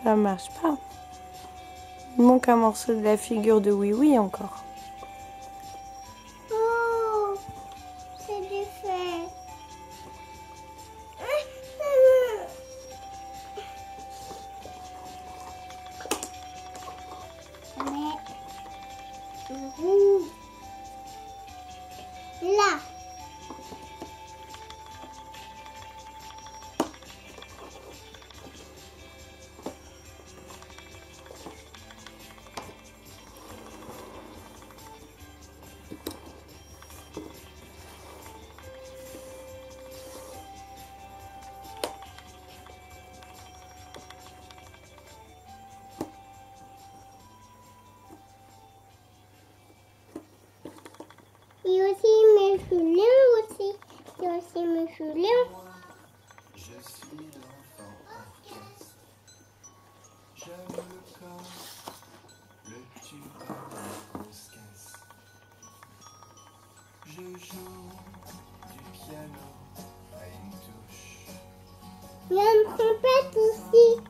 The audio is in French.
Ça marche pas. Il manque un morceau de la figure de Oui Oui encore. Oh, c'est défait. Là. Et aussi mes cheveux aussi. Et aussi mes cheveux. Je suis l'enfant orchestre. J'aime le corps, le tube et la grosse caisse. Je joue du piano à une touche. Il y a une trompette aussi.